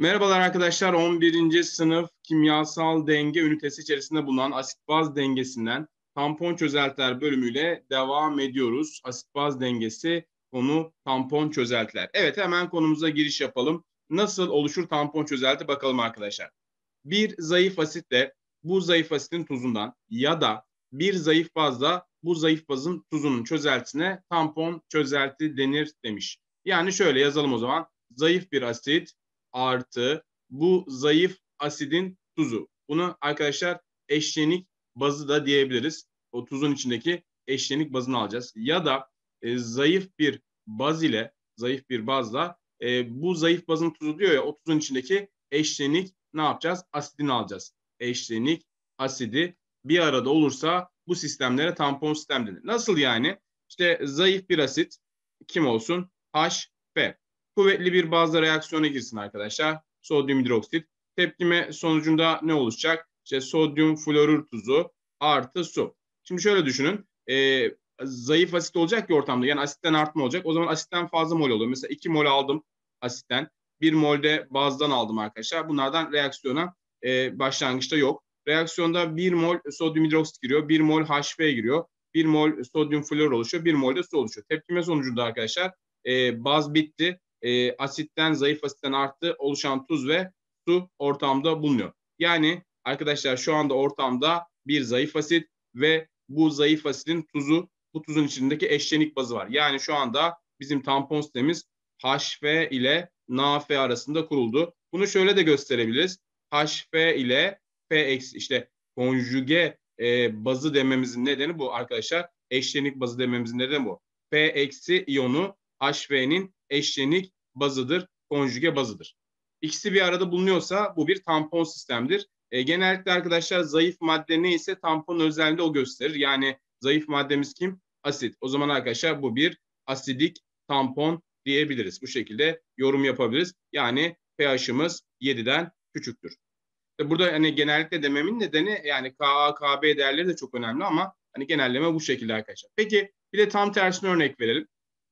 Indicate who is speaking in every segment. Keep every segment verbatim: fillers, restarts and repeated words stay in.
Speaker 1: Merhabalar arkadaşlar, on birinci sınıf kimyasal denge ünitesi içerisinde bulunan asit-baz dengesinden tampon çözeltiler bölümüyle devam ediyoruz. Asit-baz dengesi konu tampon çözeltiler. Evet, hemen konumuza giriş yapalım. Nasıl oluşur tampon çözelti bakalım arkadaşlar. Bir zayıf asitle bu zayıf asitin tuzundan ya da bir zayıf bazla bu zayıf bazın tuzunun çözeltisine tampon çözelti denir demiş. Yani şöyle yazalım o zaman. Zayıf bir asit artı bu zayıf asidin tuzu. Bunu arkadaşlar eşlenik bazı da diyebiliriz. O tuzun içindeki eşlenik bazını alacağız. Ya da e, zayıf bir baz ile zayıf bir bazla e, bu zayıf bazın tuzu diyor ya, o tuzun içindeki eşlenik ne yapacağız? Asidini alacağız. Eşlenik asidi bir arada olursa bu sistemlere tampon sistem denir. Nasıl yani? İşte zayıf bir asit kim olsun? H F. Kuvvetli bir bazla reaksiyona girsin arkadaşlar. Sodyum hidroksit. Tepkime sonucunda ne oluşacak? İşte sodyum florür tuzu artı su. Şimdi şöyle düşünün. E, zayıf asit olacak ki ortamda. Yani asitten artma olacak. O zaman asitten fazla mol oluyor. Mesela iki mol aldım asitten. bir mol de bazdan aldım arkadaşlar. Bunlardan reaksiyona e, başlangıçta yok. Reaksiyonda bir mol sodyum hidroksit giriyor. bir mol H F giriyor. bir mol sodyum flor oluşuyor. bir mol de su oluşuyor. Tepkime sonucunda arkadaşlar e, baz bitti. E, asitten zayıf asitten arttı. Oluşan tuz ve su ortamda bulunuyor. Yani arkadaşlar şu anda ortamda bir zayıf asit ve bu zayıf asitin tuzu, bu tuzun içindeki eşlenik bazı var. Yani şu anda bizim tampon sistemimiz H F ile N A F arasında kuruldu. Bunu şöyle de gösterebiliriz. H F ile F eksi işte konjüge e, bazı dememizin nedeni bu arkadaşlar. Eşlenik bazı dememizin nedeni bu. F eksi iyonu H F'nin eşlenik bazıdır, konjüge bazıdır. İkisi bir arada bulunuyorsa bu bir tampon sistemdir. E, genellikle arkadaşlar zayıf madde neyse tampon özelliğinde o gösterir. Yani zayıf maddemiz kim? Asit. O zaman arkadaşlar bu bir asidik tampon diyebiliriz. Bu şekilde yorum yapabiliriz. Yani pH'ımız yediden küçüktür. Burada hani genellikle dememin nedeni yani K A, K B değerleri de çok önemli ama hani genelleme bu şekilde arkadaşlar. Peki bir de tam tersine örnek verelim.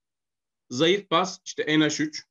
Speaker 1: Zayıf baz işte N H üç.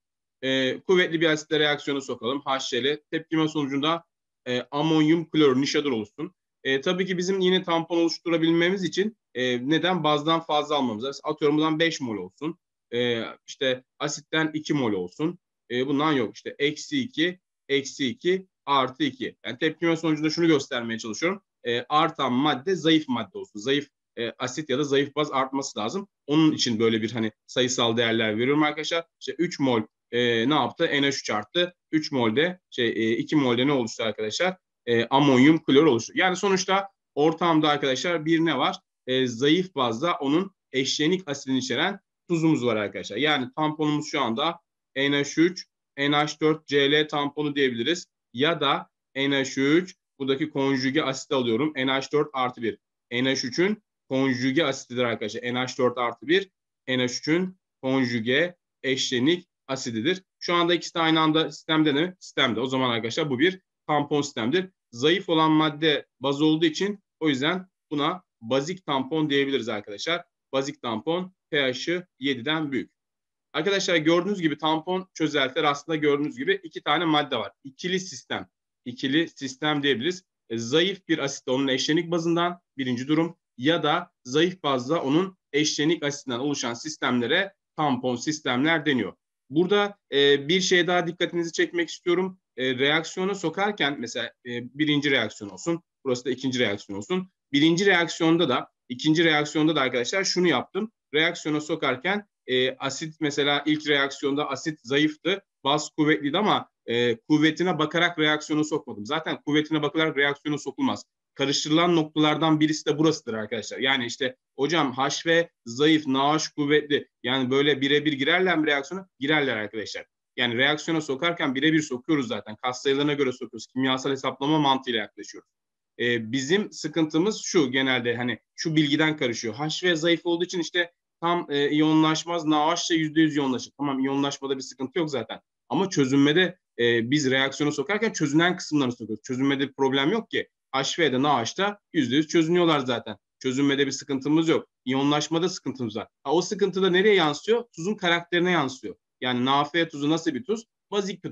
Speaker 1: E, kuvvetli bir asitle reaksiyonu sokalım. H C L. Tepkime sonucunda e, amonyum klor nişadır oluşsun. E, tabii ki bizim yine tampon oluşturabilmemiz için e, neden bazdan fazla almamız lazım? Atıyorum buradan beş mol olsun. E, işte asitten iki mol olsun. E, bundan yok. İşte eksi iki, eksi iki, artı iki. Yani tepkime sonucunda şunu göstermeye çalışıyorum. E, artan madde zayıf madde olsun. Zayıf e, asit ya da zayıf baz artması lazım. Onun için böyle bir hani sayısal değerler veriyorum arkadaşlar. İşte üç mol e, ne yaptı? N H üç arttı. üç molde şey e, iki molde ne oluştu arkadaşlar? E, amonyum klor oluştu. Yani sonuçta ortamda arkadaşlar bir ne var? E, zayıf bazda onun eşlenik asidini içeren tuzumuz var arkadaşlar. Yani tamponumuz şu anda N H üç, N H dört C L tamponu diyebiliriz. Ya da N H üç buradaki konjüge asit alıyorum. N H dört artı bir. N H üçün konjüge asitidir arkadaşlar. N H dört artı bir. N H üçün konjüge eşlenik asididir. Şu anda ikisi de aynı anda sistemde mi? Sistemde. O zaman arkadaşlar bu bir tampon sistemdir. Zayıf olan madde baz olduğu için o yüzden buna bazik tampon diyebiliriz arkadaşlar. Bazik tampon pH'ı yediden büyük. Arkadaşlar gördüğünüz gibi tampon çözeltiler aslında gördüğünüz gibi iki tane madde var. İkili sistem. İkili sistem diyebiliriz. E, zayıf bir asit onun eşlenik bazından birinci durum ya da zayıf bazda onun eşlenik asitinden oluşan sistemlere tampon sistemler deniyor. Burada e, bir şey daha dikkatinizi çekmek istiyorum. E, reaksiyona sokarken mesela e, birinci reaksiyon olsun. Burası da ikinci reaksiyon olsun. Birinci reaksiyonda da ikinci reaksiyonda da arkadaşlar şunu yaptım. Reaksiyona sokarken e, asit mesela ilk reaksiyonda asit zayıftı. Baz kuvvetliydi ama e, kuvvetine bakarak reaksiyona sokmadım. Zaten kuvvetine bakarak reaksiyona sokulmaz. Karıştırılan noktalardan birisi de burasıdır arkadaşlar. Yani işte hocam H V zayıf, N A H kuvvetli. Yani böyle birebir girerler mi reaksiyona? Girerler arkadaşlar. Yani reaksiyona sokarken birebir sokuyoruz zaten. Katsayılarına göre sokuyoruz. Kimyasal hesaplama mantığıyla yaklaşıyoruz. Ee, bizim sıkıntımız şu genelde hani şu bilgiden karışıyor. H V zayıf olduğu için işte tam e, iyonlaşmaz. N A H ise yüzde yüz iyonlaşır. Tamam iyonlaşmada bir sıkıntı yok zaten. Ama çözünmede e, biz reaksiyonu sokarken çözünen kısımlarını sokuyoruz. Çözünmede bir problem yok ki. H V'de N A H'da yüzde yüz çözünüyorlar zaten. Çözünmede bir sıkıntımız yok. İyonlaşmada sıkıntımız var. Ha, o sıkıntı da nereye yansıyor? Tuzun karakterine yansıyor. Yani N A F tuzu nasıl bir tuz? Bazik bir tuz.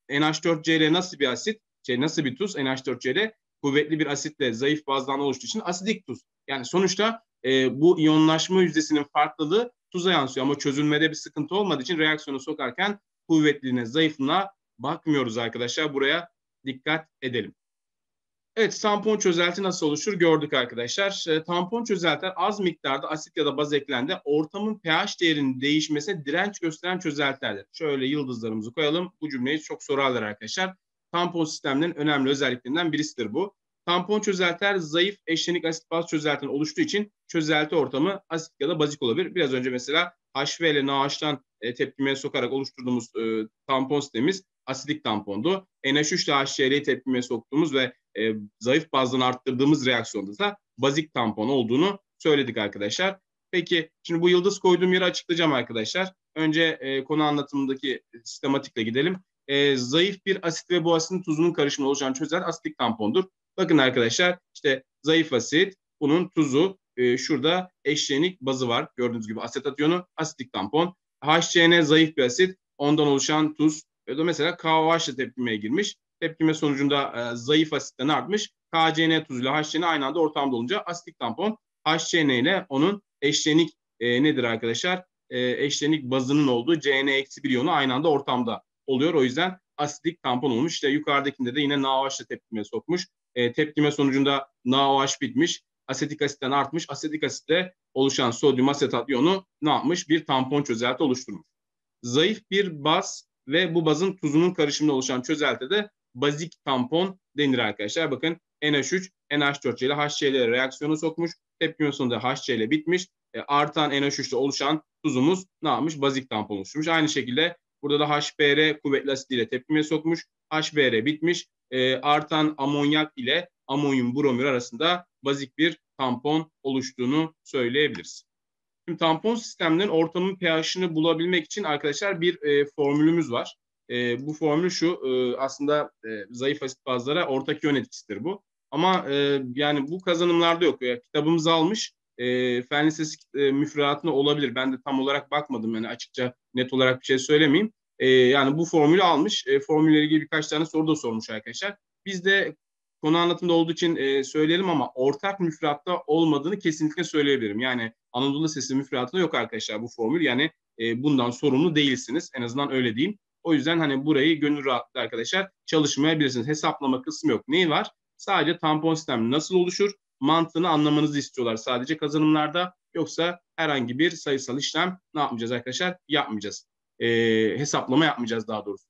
Speaker 1: N H dört Cl nasıl bir asit? Şey, nasıl bir tuz? N H dört Cl kuvvetli bir asitle zayıf bazdan oluştuğu için asidik tuz. Yani sonuçta e, bu iyonlaşma yüzdesinin farklılığı tuza yansıyor ama çözülmede bir sıkıntı olmadığı için reaksiyonu sokarken kuvvetliliğine, zayıflığına bakmıyoruz arkadaşlar. Buraya dikkat edelim. Evet, tampon çözelti nasıl oluşur gördük arkadaşlar. E, tampon çözeltiler az miktarda asit ya da baz eklendi ortamın pH değerinin değişmesine direnç gösteren çözeltilerdir. Şöyle yıldızlarımızı koyalım. Bu cümleyi çok sorarlar arkadaşlar. Tampon sistemlerinin önemli özelliklerinden birisidir bu. Tampon çözeltiler zayıf eşlenik asit baz çözeltiden oluştuğu için çözelti ortamı asit ya da bazik olabilir. Biraz önce mesela H V ile NaOH'tan e, tepkimeye sokarak oluşturduğumuz e, tampon sistemimiz asidik tampondu. N H üç ile H C L'yi tepkimeye soktuğumuz ve e, zayıf bazdan arttırdığımız reaksiyonda da bazik tampon olduğunu söyledik arkadaşlar. Peki şimdi bu yıldız koyduğum yeri açıklayacağım arkadaşlar. Önce e, konu anlatımındaki sistematikle gidelim. E, zayıf bir asit ve bu asitin tuzunun karışımı oluşan çözelti asitik tampondur. Bakın arkadaşlar işte zayıf asit, bunun tuzu, e, şurada eşlenik bazı var. Gördüğünüz gibi asetat iyonu, asitik tampon. H C N zayıf bir asit, ondan oluşan tuz. E, mesela K O H ile tepkimeye girmiş. Tepkime sonucunda e, zayıf asitten artmış. K C N tuzuyla H C N aynı anda ortamda olunca asitik tampon. H C N ile onun eşlenik e, nedir arkadaşlar? E, eşlenik bazının olduğu C N eksi bir iyonu aynı anda ortamda oluyor. O yüzden asitik tampon olmuş. İşte yukarıdakinde de yine NaOH ile tepkime sokmuş. E, tepkime sonucunda NaOH bitmiş. Asetik asitten artmış. Asetik asitle oluşan sodyum asetat iyonu ne yapmış? Bir tampon çözelti oluşturmuş. Zayıf bir baz ve bu bazın tuzunun karışımında oluşan çözeltide bazik tampon denir arkadaşlar. Bakın N H üç, N H dört ile H C L reaksiyonu sokmuş. Tepkime sonunda H C L bitmiş. E, artan N H üç ile oluşan tuzumuz ne yapmış? Bazik tampon oluşturmuş. Aynı şekilde burada da H B R kuvvetli asit ile tepkime sokmuş. H B R bitmiş. E, artan amonyak ile amonyum bromür arasında bazik bir tampon oluştuğunu söyleyebiliriz. Şimdi tampon sistemlerin ortamın pH'ini bulabilmek için arkadaşlar bir e, formülümüz var. E, bu formül şu, e, aslında e, zayıf asit bazlara ortak iyon etkisidir bu. Ama e, yani bu kazanımlarda yok. E, kitabımızı almış, e, fen lisesi e, müfredatında olabilir. Ben de tam olarak bakmadım, yani açıkça net olarak bir şey söylemeyeyim. E, yani bu formülü almış, e, formülle ilgili birkaç tane soru da sormuş arkadaşlar. Biz de konu anlatımda olduğu için e, söyleyelim ama ortak müfredatta olmadığını kesinlikle söyleyebilirim. Yani Anadolu Lisesi müfredatında yok arkadaşlar bu formül. Yani e, bundan sorumlu değilsiniz. En azından öyle diyeyim. O yüzden hani burayı gönül rahatlıkla arkadaşlar çalışmayabilirsiniz. Hesaplama kısmı yok. Neyi var? Sadece tampon sistemi nasıl oluşur? Mantığını anlamanızı istiyorlar sadece kazanımlarda. Yoksa herhangi bir sayısal işlem ne yapmayacağız arkadaşlar? Yapmayacağız. E, hesaplama yapmayacağız daha doğrusu.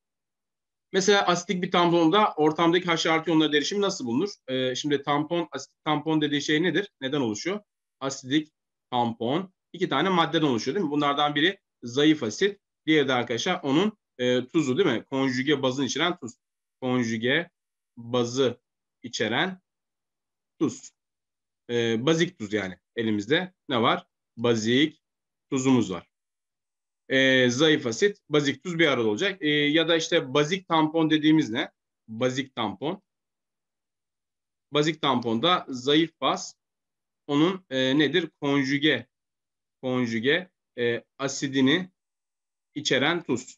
Speaker 1: Mesela asitik bir tamponda ortamdaki H artı iyonları derişimi nasıl bulunur? Ee, şimdi tampon, asitik tampon dediği şey nedir? Neden oluşuyor? Asidik tampon iki tane maddeden oluşuyor değil mi? Bunlardan biri zayıf asit, diğeri de arkadaşlar onun e, tuzu değil mi? Konjüge bazın içeren tuz. Konjüge bazı içeren tuz. E, bazik tuz yani elimizde ne var? Bazik tuzumuz var. E, zayıf asit, bazik tuz bir arada olacak. E, ya da işte bazik tampon dediğimiz ne? Bazik tampon. Bazik tamponda zayıf baz, onun e, nedir? Konjüge, konjüge e, asidini içeren tuz.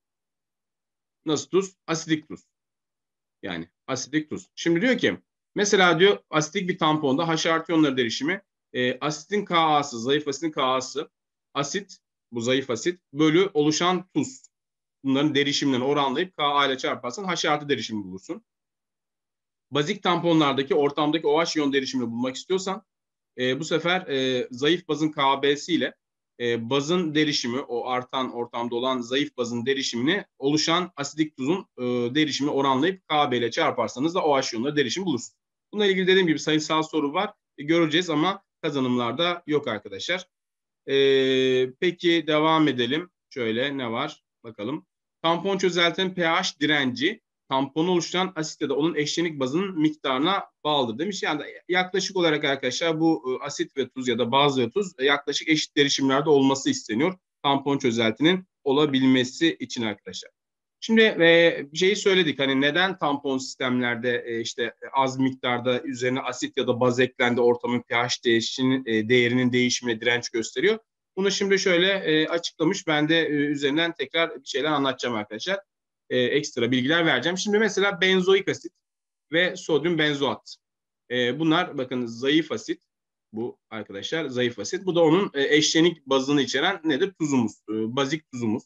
Speaker 1: Nasıl tuz? Asidik tuz. Yani asidik tuz. Şimdi diyor ki mesela diyor asidik bir tamponda H artı iyonları derişimi e, asitin Ka'sı, zayıf asitin Ka'sı, asit, bu zayıf asit bölü oluşan tuz. Bunların derişimlerini oranlayıp Ka ile çarparsan H artı derişimi bulursun. Bazik tamponlardaki ortamdaki OH iyon derişimini bulmak istiyorsan e, bu sefer e, zayıf bazın K B'si ile e, bazın derişimi, o artan ortamda olan zayıf bazın derişimini oluşan asidik tuzun e, derişimini oranlayıp K B ile çarparsanız da OH iyonları derişimi bulursunuz. Bununla ilgili dediğim gibi sayısal soru var. E, göreceğiz ama kazanımlarda yok arkadaşlar. E, peki devam edelim. Şöyle ne var? Bakalım. Tampon çözeltinin pH direnci tamponu oluşturan asit ya da onun eşlenik bazının miktarına bağlıdır demiş. Yani yaklaşık olarak arkadaşlar bu asit ve tuz ya da baz ve tuz yaklaşık eşit derişimlerde olması isteniyor. Tampon çözeltinin olabilmesi için arkadaşlar. Şimdi e, şeyi söyledik, hani neden tampon sistemlerde e, işte az miktarda üzerine asit ya da baz eklendi ortamın pH değişinin, e, değerinin değişimine direnç gösteriyor. Bunu şimdi şöyle e, açıklamış, ben de e, üzerinden tekrar bir şeyler anlatacağım arkadaşlar. e, ekstra bilgiler vereceğim. Şimdi mesela benzoik asit ve sodyum benzoat. E, bunlar bakın zayıf asit. Bu arkadaşlar zayıf asit. Bu da onun e, eşlenik bazını içeren nedir? Tuzumuz. E, bazik tuzumuz.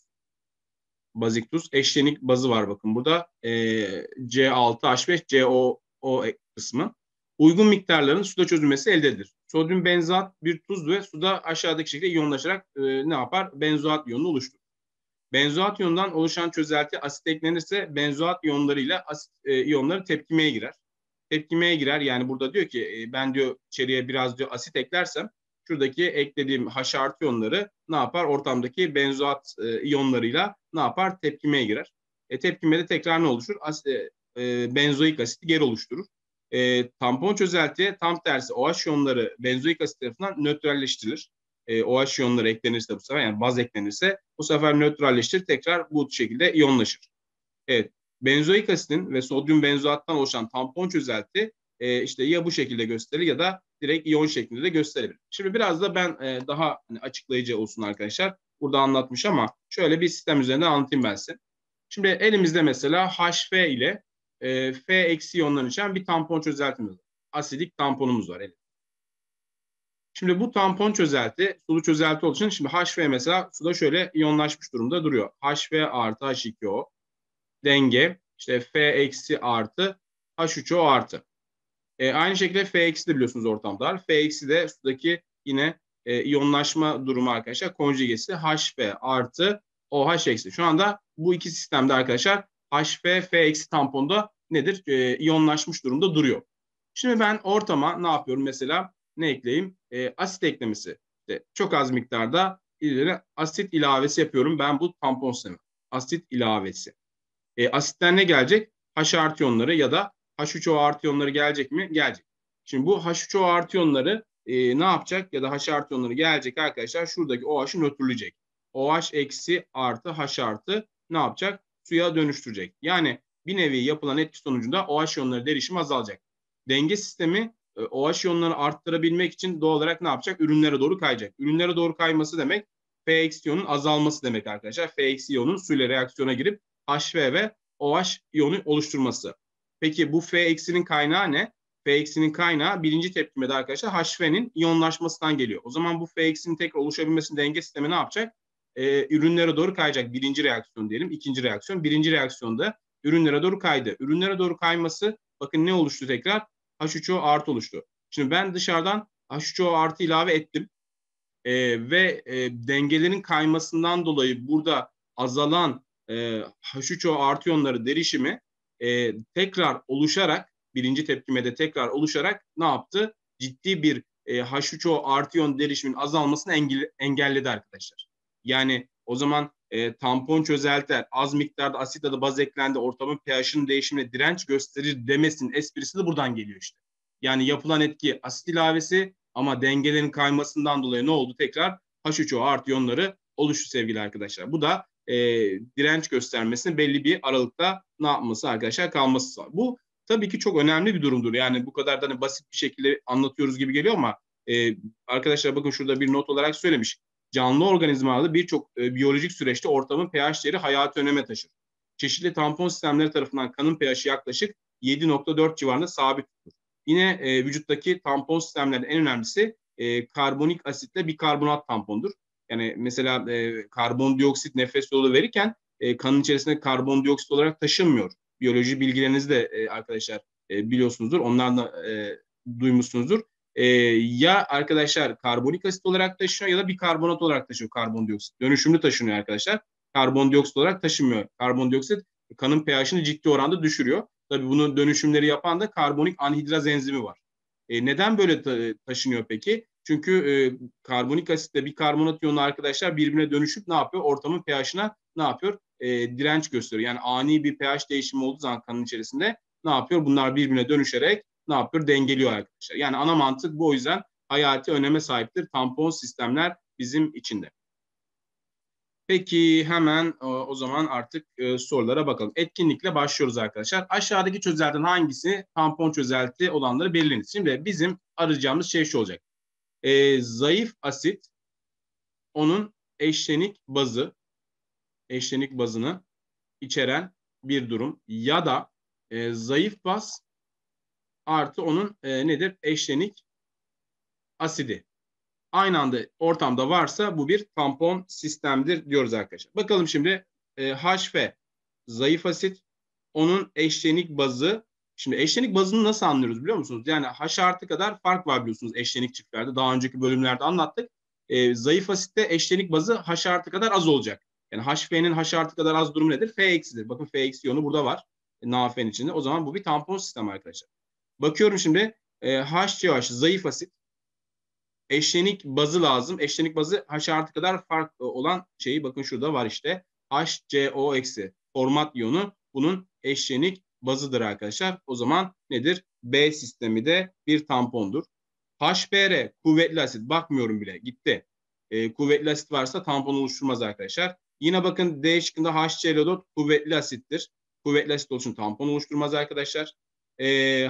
Speaker 1: Bazik tuz. Eşlenik bazı var bakın burada. E, C altı H beş C O O kısmı. Uygun miktarların suda çözülmesi elde edilir. Sodyum benzoat bir tuz ve suda aşağıdaki şekilde iyonlaşarak e, ne yapar? Benzoat iyonunu oluşturur. Benzoat iyonundan oluşan çözelti asit eklenirse benzoat iyonlarıyla asit e, iyonları tepkimeye girer. Tepkimeye girer yani burada diyor ki e, ben diyor içeriye biraz diyor asit eklersem şuradaki eklediğim H artı iyonları ne yapar? Ortamdaki benzoat e, iyonlarıyla ne yapar? Tepkimeye girer. E, tepkimede tekrar ne oluşur? As, e, e, benzoik asiti geri oluşturur. E, tampon çözeltiye tam tersi OH iyonları benzoik asit tarafından nötralleştirilir. E, OH iyonları eklenirse bu sefer yani baz eklenirse bu sefer nötralleştirir tekrar bu şekilde iyonlaşır. Evet. Benzoik asitin ve sodyum benzoattan oluşan tampon çözelti e, işte ya bu şekilde gösterilir ya da direkt iyon şeklinde de gösterilir. Şimdi biraz da ben e, daha hani, açıklayıcı olsun arkadaşlar. Burada anlatmış ama şöyle bir sistem üzerinden anlatayım ben size. Şimdi elimizde mesela H F ile e, F eksi iyonlarını içeren bir tampon çözeltimiz var. Asidik tamponumuz var. Evet. Şimdi bu tampon çözelti, sulu çözelti olduğu için şimdi H F mesela suda şöyle iyonlaşmış durumda duruyor. H F artı H iki O denge işte F eksi artı H üç O artı. E, aynı şekilde F eksi de biliyorsunuz ortamda var. F eksi de sudaki yine e, iyonlaşma durumu arkadaşlar konjugesi H F artı OH eksi. Şu anda bu iki sistemde arkadaşlar H F, F eksi tamponda nedir? E, iyonlaşmış durumda duruyor. Şimdi ben ortama ne yapıyorum mesela? Ne ekleyeyim? E, asit eklemesi. İşte çok az miktarda ileri asit ilavesi yapıyorum ben bu tampon sistemi. Asit ilavesi. E, asitten ne gelecek? H artı iyonları ya da H üç O artı iyonları gelecek mi? Gelecek. Şimdi bu H üç O artı iyonları e, ne yapacak? Ya da H artı iyonları gelecek arkadaşlar. Şuradaki OH'ı nötrleyecek. OH eksi artı H artı ne yapacak? Suya dönüştürecek. Yani bir nevi yapılan etki sonucunda OH iyonları derişimi azalacak. Denge sistemi e, OH iyonlarını arttırabilmek için doğal olarak ne yapacak? Ürünlere doğru kayacak. Ürünlere doğru kayması demek F eksi iyonun azalması demek arkadaşlar. F eksi iyonun suyla reaksiyona girip H F ve OH iyonu oluşturması. Peki bu F eksinin kaynağı ne? F eksinin kaynağı birinci tepkimede arkadaşlar H F'nin iyonlaşmasından geliyor. O zaman bu F eksinin tekrar oluşabilmesinin denge sistemi ne yapacak? Ee, ürünlere doğru kayacak. Birinci reaksiyon diyelim. İkinci reaksiyon. Birinci reaksiyonda ürünlere doğru kaydı. Ürünlere doğru kayması bakın ne oluştu tekrar? H üç O artı oluştu. Şimdi ben dışarıdan H üç O artı ilave ettim. Ee, ve e, dengelerin kaymasından dolayı burada azalan e, H üç O artı iyonları derişimi e, tekrar oluşarak birinci tepkimede tekrar oluşarak ne yaptı? Ciddi bir e, H üç O artı iyon derişimin azalmasını engel, engelledi arkadaşlar. Yani o zaman e, tampon çözeltiler az miktarda asit ya da baz eklendi ortamın pH'inin değişimine direnç gösterir demesinin esprisi de buradan geliyor işte. Yani yapılan etki asit ilavesi ama dengelerin kaymasından dolayı ne oldu? Tekrar H üç O artı iyonları oluştu sevgili arkadaşlar. Bu da e, direnç göstermesinin belli bir aralıkta ne yapması arkadaşlar kalması var. Bu tabii ki çok önemli bir durumdur. Yani bu kadar da hani basit bir şekilde anlatıyoruz gibi geliyor ama e, arkadaşlar bakın şurada bir not olarak söylemiş. Canlı organizmalarda birçok e, biyolojik süreçte ortamın pH değeri hayati öneme taşır. Çeşitli tampon sistemleri tarafından kanın pH'i yaklaşık yedi nokta dört civarında sabit tutulur. Yine e, vücuttaki tampon sistemlerinin en önemlisi e, karbonik asitle bikarbonat tampondur. Yani mesela e, karbondioksit nefes yolu verirken e, kanın içerisinde karbondioksit olarak taşınmıyor. Biyoloji bilgilerinizi de e, arkadaşlar e, biliyorsunuzdur. Onlardan da e, duymuşsunuzdur. E, ya arkadaşlar karbonik asit olarak taşınıyor ya da bikarbonat olarak taşıyor karbondioksit. Dönüşümlü taşınıyor arkadaşlar. Karbondioksit olarak taşınmıyor. Karbondioksit kanın pH'ini ciddi oranda düşürüyor. Tabii bunun dönüşümleri yapan da karbonik anhidraz enzimi var. E, neden böyle ta- taşınıyor peki? Çünkü e, karbonik asitle bikarbonat iyonu arkadaşlar birbirine dönüşüp ne yapıyor? Ortamın pH'ına ne yapıyor? E, direnç gösteriyor. Yani ani bir pH değişimi olduğu zaman kanın içerisinde ne yapıyor? Bunlar birbirine dönüşerek ne yapıyor? Dengeliyor arkadaşlar. Yani ana mantık bu, o yüzden hayati öneme sahiptir tampon sistemler bizim içinde. Peki hemen o, o zaman artık e, sorulara bakalım. Etkinlikle başlıyoruz arkadaşlar. Aşağıdaki çözeltinin hangisi tampon çözelti olanları belirlenir. Şimdi bizim arayacağımız şey şu olacak. E, zayıf asit onun eşlenik bazı, eşlenik bazını içeren bir durum ya da e, zayıf baz artı onun e, nedir? Eşlenik asidi. Aynı anda ortamda varsa bu bir tampon sistemdir diyoruz arkadaşlar. Bakalım şimdi e, H F zayıf asit, onun eşlenik bazı. Şimdi eşlenik bazını nasıl anlıyoruz biliyor musunuz? Yani H artı kadar fark var biliyorsunuz eşlenik çiftlerde. Daha önceki bölümlerde anlattık. E, zayıf asitte eşlenik bazı H artı kadar az olacak. Yani H F'nin H artı kadar az durumu nedir? F eksidir. Bakın F eksi iyonu burada var. E, NaFe'nin içinde. O zaman bu bir tampon sistemi arkadaşlar. Bakıyorum şimdi e, HCOH zayıf asit. Eşlenik bazı lazım. Eşlenik bazı H artı kadar fark olan şeyi bakın şurada var işte. HCO eksi format iyonu bunun eşlenik bazıdır arkadaşlar. O zaman nedir? B sistemi de bir tampondur. H B R kuvvetli asit. Bakmıyorum bile. Gitti. E, kuvvetli asit varsa tampon oluşturmaz arkadaşlar. Yine bakın D şıkkında HCl4 kuvvetli asittir. Kuvvetli asit oluşun tampon oluşturmaz arkadaşlar. E,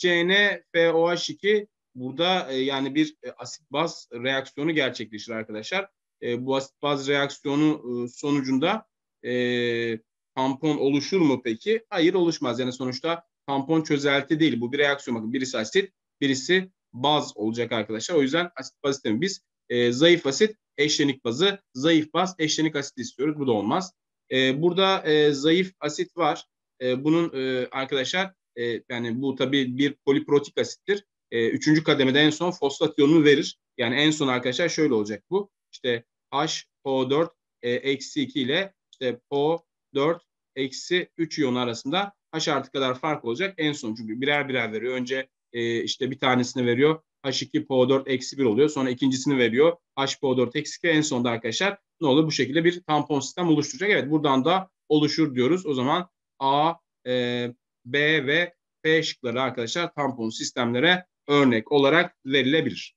Speaker 1: HCN-FOH2 burada e, yani bir e, asit baz reaksiyonu gerçekleşir arkadaşlar. E, bu asit baz reaksiyonu e, sonucunda e, tampon oluşur mu peki? Hayır, oluşmaz. Yani sonuçta tampon çözelti değil. Bu bir reaksiyon. Bakın birisi asit, birisi baz olacak arkadaşlar. O yüzden asit baz sistemi biz e, zayıf asit, eşlenik bazı, zayıf baz, eşlenik asit istiyoruz. Bu da olmaz. E, burada e, zayıf asit var. E, bunun e, arkadaşlar e, yani bu tabii bir poliprotik asittir. E, üçüncü kademede en son fosfat iyonunu verir. Yani en son arkadaşlar şöyle olacak bu. İşte H O dört e, eksi iki ile işte O dört eksi üç iyonu arasında H artı kadar fark olacak. En son çünkü birer birer veriyor. Önce e, işte bir tanesini veriyor. H iki P O dört eksi bir oluyor. Sonra ikincisini veriyor. H P O dört eksi iki. En sonunda arkadaşlar ne olur? Bu şekilde bir tampon sistem oluşturacak. Evet, buradan da oluşur diyoruz. O zaman A, e, B ve P şıkları arkadaşlar tampon sistemlere örnek olarak verilebilir.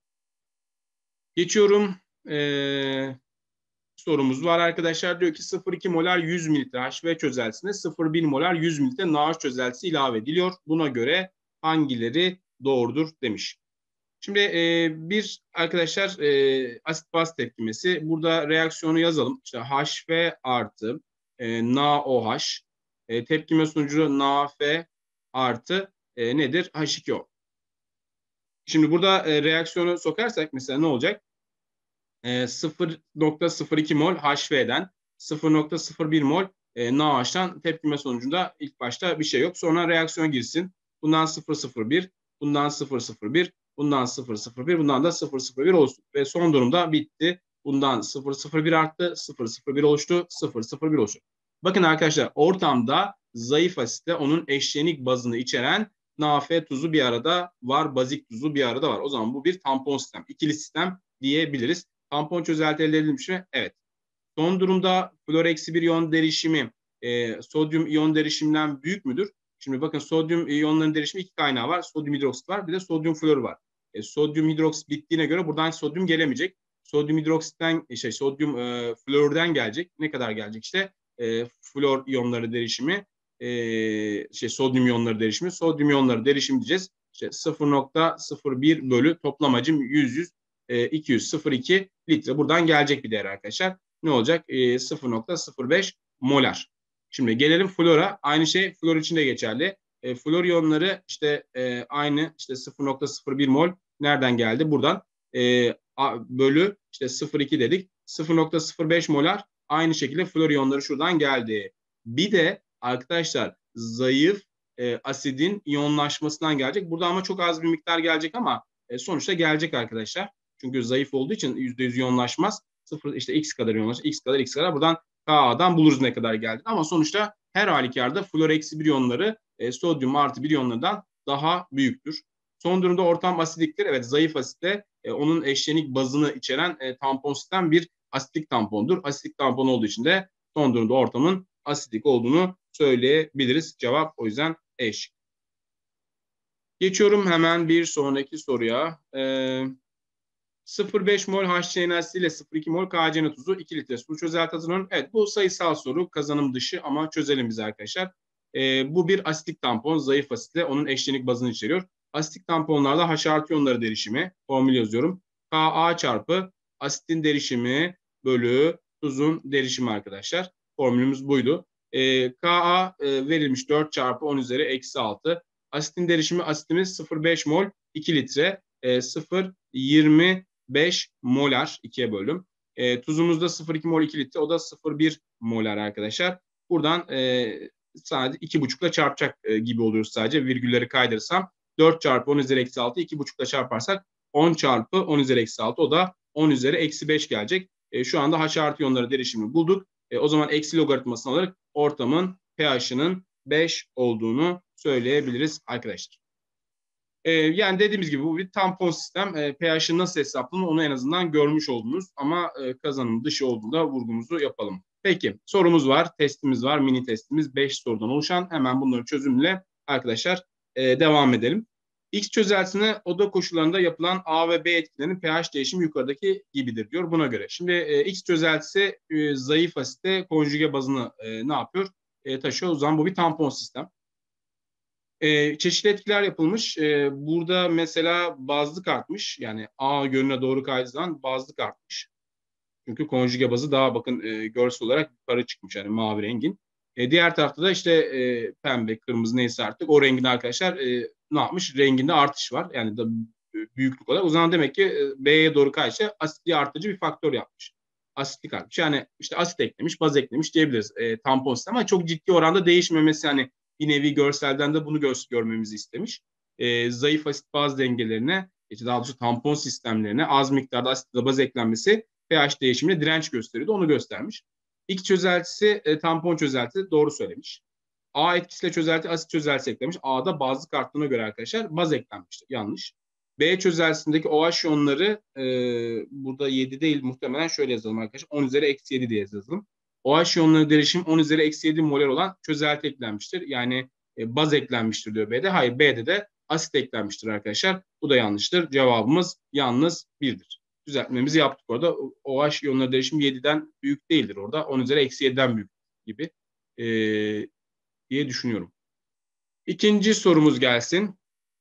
Speaker 1: Geçiyorum. Ee, sorumuz var arkadaşlar. Diyor ki sıfır virgül iki molar yüz mililitre H V çözeltisine sıfır virgül bir molar yüz mililitre NaOH çözeltisi ilave ediliyor. Buna göre hangileri doğrudur demiş. Şimdi e, bir arkadaşlar e, asit baz tepkimesi. Burada reaksiyonu yazalım. İşte H V artı e, NaOH e, tepkime sonucu NaF artı e, nedir? H iki O. Şimdi burada e, reaksiyonu sokarsak mesela ne olacak? E, sıfır virgül sıfır iki mol H V'den sıfır virgül sıfır bir mol e, NaOH'tan tepkime sonucunda ilk başta bir şey yok. Sonra reaksiyon girsin. Bundan sıfır virgül sıfır bir, bundan sıfır virgül sıfır bir, bundan sıfır virgül sıfır bir, bundan da sıfır virgül sıfır bir olsun. Ve son durumda bitti. Bundan sıfır virgül sıfır bir arttı, sıfır virgül sıfır bir oluştu, sıfır virgül sıfır bir oluştu. Bakın arkadaşlar ortamda zayıf asitle onun eşlenik bazını içeren NaF tuzu bir arada var, bazik tuzu bir arada var. O zaman bu bir tampon sistem, ikili sistem diyebiliriz. Tampon çözelti elde edilmiş mi? Evet. Son durumda flor eksi bir iyon derişimi e, sodyum iyon derişiminden büyük müdür? Şimdi bakın sodyum iyonların derişimi iki kaynağı var. Sodyum hidroksit var, bir de sodyum flor var. E, sodyum hidroksit bittiğine göre buradan sodyum gelemeyecek. Sodyum hidroksitten, şey, sodyum e, flordan gelecek. Ne kadar gelecek işte? E, flor iyonları derişimi, e, şey sodyum iyonları derişimi, sodyum iyonları derişimi diyeceğiz. İşte sıfır virgül sıfır bir bölü toplam hacim yüz yüz e, iki yüz sıfır iki litre. Buradan gelecek bir değer arkadaşlar. Ne olacak? E, sıfır virgül sıfır beş molar. Şimdi gelelim flora. Aynı şey flor için de geçerli. E, flor iyonları işte e, aynı işte sıfır virgül sıfır bir mol nereden geldi? Buradan e, a, bölü işte sıfır virgül iki dedik. sıfır virgül sıfır beş molar aynı şekilde flor iyonları şuradan geldi. Bir de arkadaşlar zayıf e, asidin iyonlaşmasından gelecek. Burada ama çok az bir miktar gelecek ama e, sonuçta gelecek arkadaşlar. Çünkü zayıf olduğu için yüzde yüz iyonlaşmaz. Sıfır işte x kadar iyonlaşır. X kadar x kadar buradan K'dan buluruz ne kadar geldi. Ama sonuçta her halükarda flor eksi bir iyonları e, sodyum artı bir iyonlardan daha büyüktür. Son durumda ortam asidiktir. Evet, zayıf asitte e, onun eşlenik bazını içeren e, tampon sistem bir asitik tampondur. Asitik tampon olduğu için de son durumda ortamın asidik olduğunu söyleyebiliriz. Cevap o yüzden E şıkkı. Geçiyorum hemen bir sonraki soruya. Ee, sıfır virgül beş mol H C n ile sıfır virgül iki mol K C n tuzu iki litre su çözelti hazırlanıyor. Evet, bu sayısal soru, kazanım dışı ama çözelim biz arkadaşlar. Ee, bu bir asitik tampon, zayıf asitle onun eşlenik bazını içeriyor. Asitik tamponlarda H artı iyonları derişimi, formül yazıyorum. Ka çarpı asitin derişimi bölü tuzun derişimi arkadaşlar. Formülümüz buydu. E, Ka e, verilmiş dört çarpı on üzeri eksi altı. Asitin derişimi asitimiz sıfır virgül beş mol iki litre. E, sıfır virgül yirmi beş molar ikiye böldüm. E, tuzumuz da sıfır virgül iki mol iki litre. O da sıfır virgül bir molar arkadaşlar. Buradan e, sadece iki buçuk ile çarpacak e, gibi oluyoruz sadece. Virgülleri kaydırırsam dört çarpı on üzeri eksi altı iki buçuk ile çarparsak on çarpı on üzeri eksi altı o da on üzeri eksi beş gelecek. E, şu anda H artı iyonları derişimini bulduk. E, o zaman eksi logaritmasını alarak ortamın pH'ının beş olduğunu söyleyebiliriz arkadaşlar. E, yani dediğimiz gibi bu bir tampon sistem. E, pH'ın nasıl hesaplanır onu en azından görmüş oldunuz. Ama e, kazanım dışı olduğunda vurgumuzu yapalım. Peki sorumuz var, testimiz var, mini testimiz beş sorudan oluşan. Hemen bunları çözümle arkadaşlar e, devam edelim. X çözeltisine oda koşullarında yapılan A ve B etkilerinin pH değişimi yukarıdaki gibidir diyor buna göre. Şimdi e, X çözeltisi e, zayıf asitte konjüge bazını e, ne yapıyor? E, taşıyor. O zaman bu bir tampon sistem. E, çeşitli etkiler yapılmış. E, burada mesela bazlık artmış. Yani A yönüne doğru kaydığı zaman bazlık artmış. Çünkü konjüge bazı daha bakın e, görsel olarak yukarı çıkmış. Yani mavi rengin. E, diğer tarafta da işte e, pembe, kırmızı neyse artık o rengin arkadaşlar e, ne yapmış? Renginde artış var. Yani da büyüklük olarak. O zaman demek ki e, B'ye doğru kayışa asitliği artırıcı bir faktör yapmış. Asitlik artmış. Yani işte asit eklemiş, baz eklemiş diyebiliriz e, tampon sistem ama çok ciddi oranda değişmemesi yani bir nevi görselden de bunu gö görmemizi istemiş. E, zayıf asit baz dengelerine, işte daha doğrusu tampon sistemlerine az miktarda asit ve baz eklenmesi pH değişimine direnç gösteriyordu. Onu göstermiş. X çözeltisi e, tampon çözeltisi doğru söylemiş. A etkisiyle çözelti asit çözeltisi eklemiş. A'da bazlık arttığına göre arkadaşlar baz eklenmiştir. Yanlış. B çözeltisindeki OH iyonları e, burada yedi değil muhtemelen şöyle yazalım arkadaşlar. on üzeri eksi yedi diye yazalım. OH iyonları derişim on üzeri eksi yedi molar olan çözelti eklenmiştir. Yani e, baz eklenmiştir diyor B'de. Hayır B'de de asit eklenmiştir arkadaşlar. Bu da yanlıştır. Cevabımız yalnız birdir. Düzeltmemizi yaptık orada. OH iyonları derişim yediden büyük değildir orada. on üzeri eksi yediden büyük gibi e, diye düşünüyorum. İkinci sorumuz gelsin.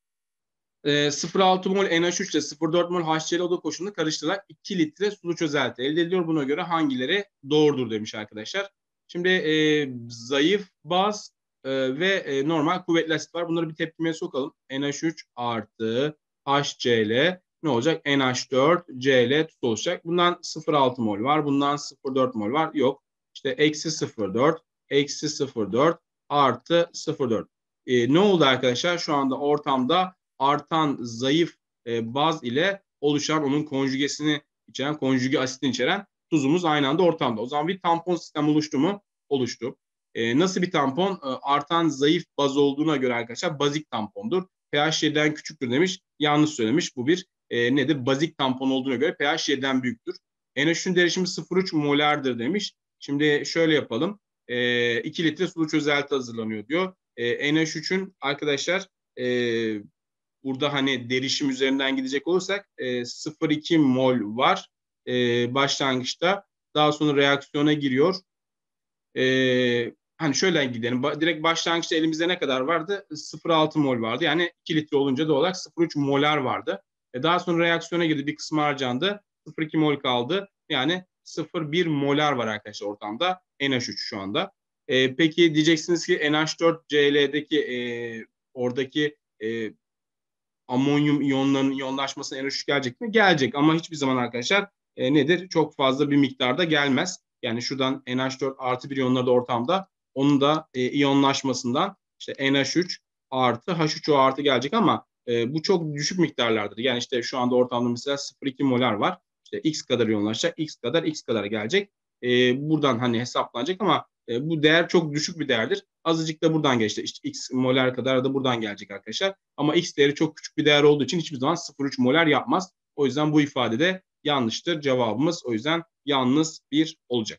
Speaker 1: E, sıfır virgül altı mol N H üç ile sıfır virgül dört mol H C l oda koşulunu karıştırarak iki litre sulu çözelti elde ediliyor. Buna göre hangileri doğrudur demiş arkadaşlar. Şimdi e, zayıf baz e, ve e, normal kuvvetli asit var. Bunları bir tepkimeye sokalım. N H üç artı H C l ne olacak? N H dört C l tuz olacak. Bundan sıfır virgül altı mol var. Bundan sıfır virgül dört mol var. Yok. İşte eksi sıfır virgül dört, eksi sıfır virgül dört artı sıfır virgül dört. E, ne oldu arkadaşlar? Şu anda ortamda artan zayıf e, baz ile oluşan onun konjügesini içeren, konjüge asitini içeren tuzumuz aynı anda ortamda. O zaman bir tampon sistem oluştu mu? Oluştu. E, nasıl bir tampon? E, artan zayıf baz olduğuna göre arkadaşlar bazik tampondur. pH yediden küçüktür demiş. Yanlış söylemiş. Bu bir e, nedir? Bazik tampon olduğuna göre pH yediden büyüktür. N H üçün derişimi sıfır virgül üç molardır demiş. Şimdi şöyle yapalım. E, iki litre sulu çözelti hazırlanıyor diyor. E, N H üçün arkadaşlar e, burada hani derişim üzerinden gidecek olursak e, sıfır virgül iki mol var e, başlangıçta. Daha sonra reaksiyona giriyor. E, hani şöyle gidelim. Ba- direkt başlangıçta elimizde ne kadar vardı? sıfır virgül altı mol vardı. Yani iki litre olunca da olarak sıfır virgül üç molar vardı. E, daha sonra reaksiyona girdi. Bir kısmı harcandı. sıfır virgül iki mol kaldı. Yani sıfır virgül bir molar var arkadaşlar ortamda. N H üç şu anda. E, peki diyeceksiniz ki N H dört C L'deki e, oradaki e, amonyum iyonlarının iyonlaşmasına N H üç gelecek mi? Gelecek ama hiçbir zaman arkadaşlar e, nedir? Çok fazla bir miktarda gelmez. Yani şuradan N H dört artı bir iyonları da ortamda onun da e, iyonlaşmasından işte N H üç artı H üç O artı gelecek ama e, bu çok düşük miktarlardır. Yani işte şu anda ortamda mesela sıfır virgül iki molar var. İşte X kadar iyonlaşacak, X kadar, X kadar gelecek. E, buradan hani hesaplanacak ama e, bu değer çok düşük bir değerdir. Azıcık da buradan geçti. İşte X molar kadar da buradan gelecek arkadaşlar. Ama X değeri çok küçük bir değer olduğu için hiçbir zaman sıfır virgül üç molar yapmaz. O yüzden bu ifade de yanlıştır. Cevabımız o yüzden yalnız bir olacak.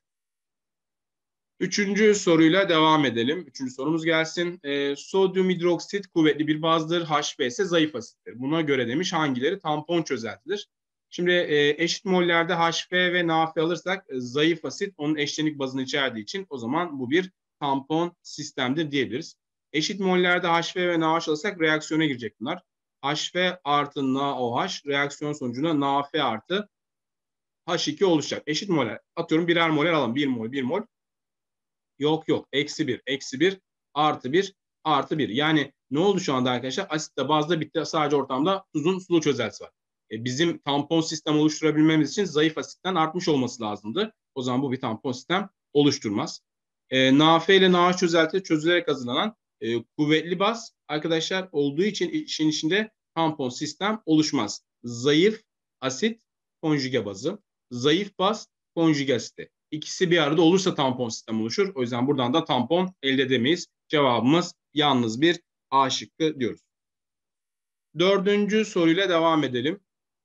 Speaker 1: Üçüncü soruyla devam edelim. Üçüncü sorumuz gelsin. E, sodyum hidroksit kuvvetli bir bazdır. H B ise zayıf asittir. Buna göre demiş hangileri tampon çözeltidir? Şimdi e, eşit mollerde H B ve N A F alırsak e, zayıf asit onun eşlenik bazını içerdiği için o zaman bu bir tampon sistemdir diyebiliriz. Eşit mollerde H B ve N A H alırsak reaksiyona girecek bunlar. H B artı N A O H reaksiyon sonucunda N A F artı H iki oluşacak. Eşit moller. Atıyorum birer moler alalım. bir mol, bir mol. Yok yok. Eksi bir. Eksi bir. Artı bir. Artı bir. Yani ne oldu şu anda arkadaşlar? Asitle bazda bitti. Sadece ortamda tuzun sulu çözeltisi var. E, bizim tampon sistem oluşturabilmemiz için zayıf asitten artmış olması lazımdı. O zaman bu bir tampon sistem oluşturmaz. E, N A F ile N A H çözelti çözülerek hazırlanan e, kuvvetli baz arkadaşlar olduğu için işin içinde tampon sistem oluşmaz. Zayıf asit konjüge bazı. Zayıf baz konjüge asiti. İkisi bir arada olursa tampon sistem oluşur. O yüzden buradan da tampon elde edemeyiz. Cevabımız yalnız bir A şıkkı diyoruz. Dördüncü soruyla devam edelim.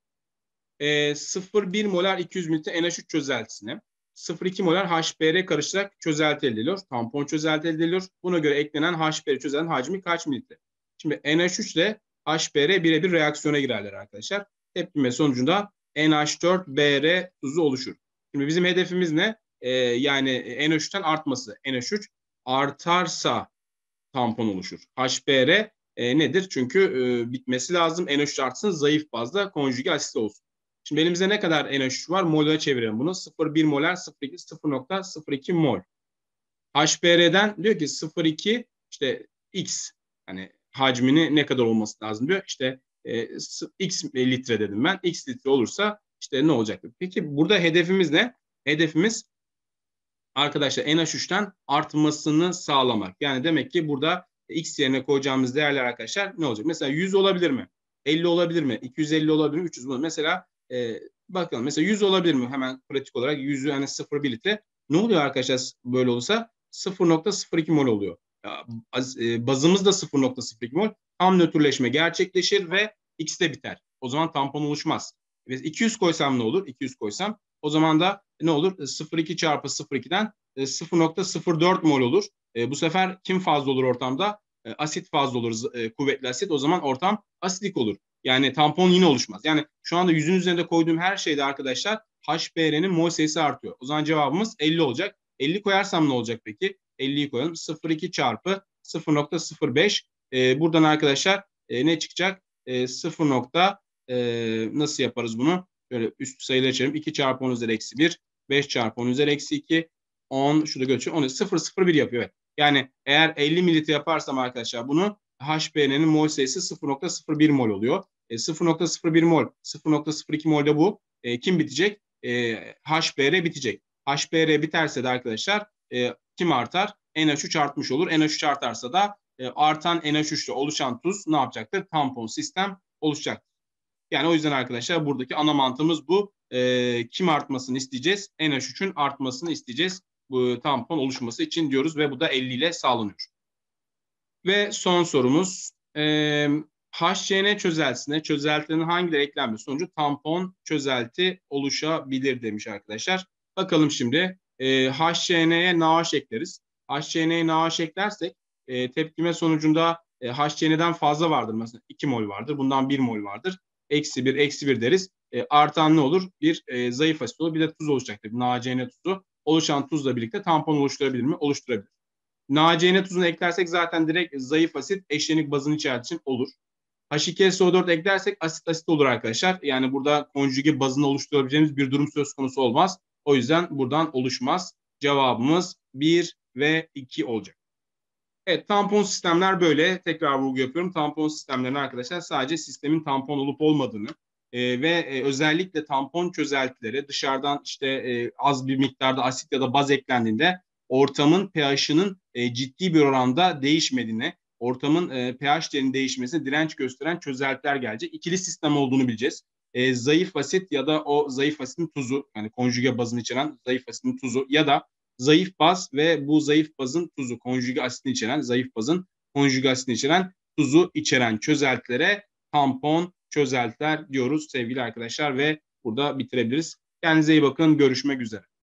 Speaker 1: E, sıfır virgül bir molar iki yüz mililitre N H üç çözeltisine sıfır virgül iki molar H B R karıştırarak çözelti elde ediliyor. Tampon çözelti elde ediliyor. Buna göre eklenen H B R çözeltinin hacmi kaç mililitre? Şimdi N H üç ile H B R birebir reaksiyona girerler arkadaşlar. Tepkime sonucunda N H dört B R tuzu oluşur. Şimdi bizim hedefimiz ne? Ee, yani N H üçten artması. N H üç artarsa tampon oluşur. H B R e, nedir? Çünkü e, bitmesi lazım. N H üç artsın, zayıf bazda konjüge asit olsun. Şimdi elimizde ne kadar N H üç var? Mol'e çevirelim bunu. sıfır virgül bir molar, sıfır virgül iki, sıfır nokta sıfır iki mol. H B R'den diyor ki sıfır virgül iki işte X, hani hacmini ne kadar olması lazım diyor. İşte e, X litre dedim ben. X litre olursa işte ne olacaktır? Peki burada hedefimiz ne? Hedefimiz arkadaşlar N H üçten artmasını sağlamak. Yani demek ki burada X yerine koyacağımız değerler arkadaşlar ne olacak? Mesela yüz olabilir mi? elli olabilir mi? iki yüz elli olabilir mi? üç yüz olabilir mi? Mesela e, bakalım mesela yüz olabilir mi? Hemen pratik olarak yüzü yani sıfır virgül bir litre. Ne oluyor arkadaşlar böyle olursa? sıfır nokta sıfır iki mol oluyor. Ya, e, bazımız da sıfır nokta sıfır iki mol. Tam nötrleşme gerçekleşir ve X'te biter. O zaman tampon oluşmaz. iki yüz koysam ne olur? iki yüz koysam o zaman da ne olur? sıfır virgül iki çarpı sıfır virgül ikiden sıfır nokta sıfır dört mol olur. E, bu sefer kim fazla olur ortamda? E, asit fazla olur, e, kuvvetli asit. O zaman ortam asidik olur. Yani tampon yine oluşmaz. Yani şu anda yüzün üzerinde koyduğum her şeyde arkadaşlar H B R'nin mol sayısı artıyor. O zaman cevabımız elli olacak. elli koyarsam ne olacak peki? elliyi koyalım. sıfır virgül iki çarpı sıfır nokta sıfır beş. E, buradan arkadaşlar e, ne çıkacak? E, sıfır. E, nasıl yaparız bunu? Şöyle üst sayıları açalım. iki çarpı on üzeri eksi bir. beş çarpı on üzeri eksi iki. on. Şurada götürüyor. on. sıfır virgül sıfır bir yapıyor. Evet. Yani eğer elli mililitre yaparsam arkadaşlar bunu H B N'nin mol sayısı sıfır nokta sıfır bir mol oluyor. E, sıfır nokta sıfır bir mol, sıfır nokta sıfır iki mol da bu. E, kim bitecek? E, H B R bitecek. H B R biterse de arkadaşlar e, kim artar? N H üç artmış olur. N H üç artarsa da e, artan N H üç ile oluşan tuz ne yapacaktır? Tampon sistem oluşacaktır. Yani o yüzden arkadaşlar buradaki ana mantığımız bu. E, kim artmasını isteyeceğiz? N H üçün artmasını isteyeceğiz. Bu tampon oluşması için diyoruz ve bu da elli ile sağlanıyor. Ve son sorumuz. E, H C N çözeltisine çözeltinin hangileri eklenmesi sonucu tampon çözelti oluşabilir demiş arkadaşlar. Bakalım şimdi. E, H C N'ye NaOH ekleriz. H C N'ye NaOH eklersek e, tepkime sonucunda e, H C N'den fazla vardır. Mesela iki mol vardır. Bundan bir mol vardır. Eksi bir, eksi bir deriz. E, artan ne olur? Bir e, zayıf asit olur. Bir de tuz oluşacaktır. NaCN tuzu. Oluşan tuzla birlikte tampon oluşturabilir mi? Oluşturabilir. NaCN tuzunu eklersek zaten direkt zayıf asit eşlenik bazın içerdiği için olur. H iki S O dört eklersek asit asit olur arkadaşlar. Yani burada konjüge bazını oluşturabileceğimiz bir durum söz konusu olmaz. O yüzden buradan oluşmaz. Cevabımız bir ve iki olacak. Evet, tampon sistemler böyle. Tekrar vurgu yapıyorum. Tampon sistemlerine arkadaşlar sadece sistemin tampon olup olmadığını e, ve e, özellikle tampon çözeltileri dışarıdan işte e, az bir miktarda asit ya da baz eklendiğinde ortamın pH'ının e, ciddi bir oranda değişmediğini, ortamın e, pH değerinin değişmesine direnç gösteren çözeltiler gelecek. İkili sistem olduğunu bileceğiz. E, zayıf asit ya da o zayıf asitin tuzu, yani konjüge bazını içeren zayıf asitin tuzu ya da zayıf baz ve bu zayıf bazın tuzu, konjüge asitini içeren, zayıf bazın konjüge asitini içeren tuzu içeren çözeltilere tampon çözeltiler diyoruz sevgili arkadaşlar ve burada bitirebiliriz. Kendinize iyi bakın. Görüşmek üzere.